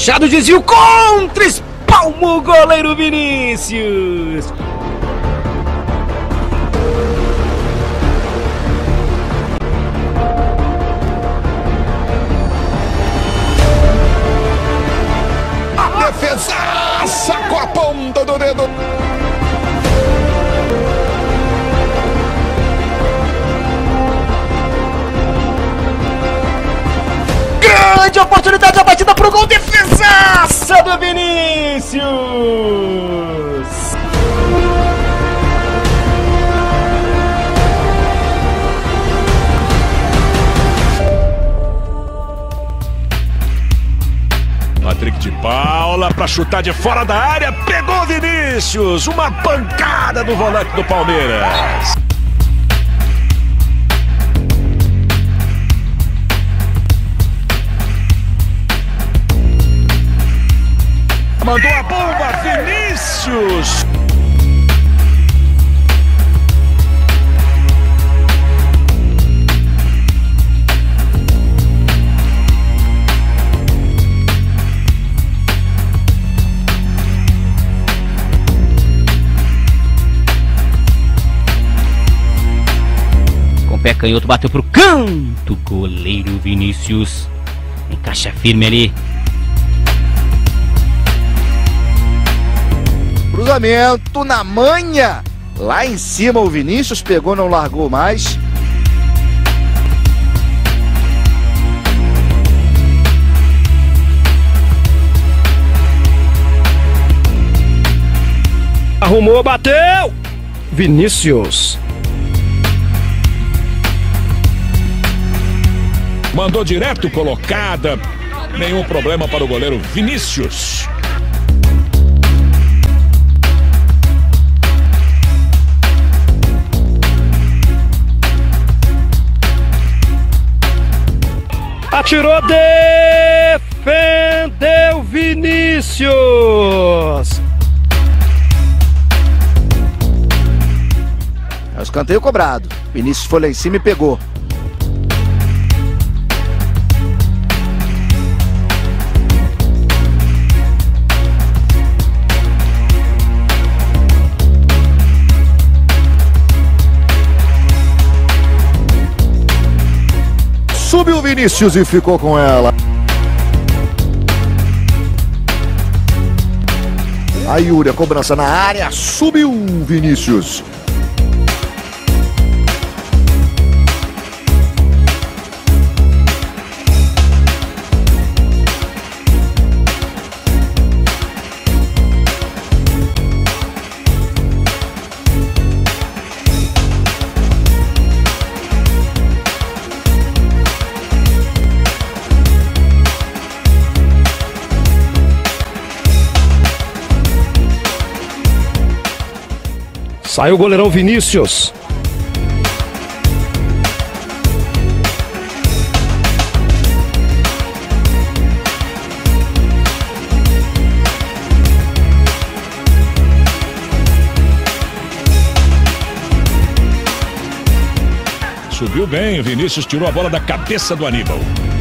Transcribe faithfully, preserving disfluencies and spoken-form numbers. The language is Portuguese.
Puxado, desvio contra, espalma o goleiro Vinícius. A defesaça com a ponta do dedo. Grande oportunidade, a batida pro gol, defesaça do Vinícius! Patrick de Paula para chutar de fora da área, pegou o Vinícius, uma pancada do volante do Palmeiras. Mandou a bomba, Vinícius! Com o pé canhoto, bateu pro canto, goleiro Vinícius. Encaixa firme ali. Cruzamento na manha. Lá em cima o Vinícius pegou, não largou mais. Arrumou, bateu! Vinícius. Mandou direto, colocada. Nenhum problema para o goleiro Vinícius. Atirou, defendeu Vinícius. É o escanteio cobrado. Vinícius foi lá em cima e pegou. Subiu o Vinícius e ficou com ela. A Yuri, a cobrança na área, subiu o Vinícius. Saiu o goleirão Vinícius. Subiu bem, o Vinícius tirou a bola da cabeça do Aníbal.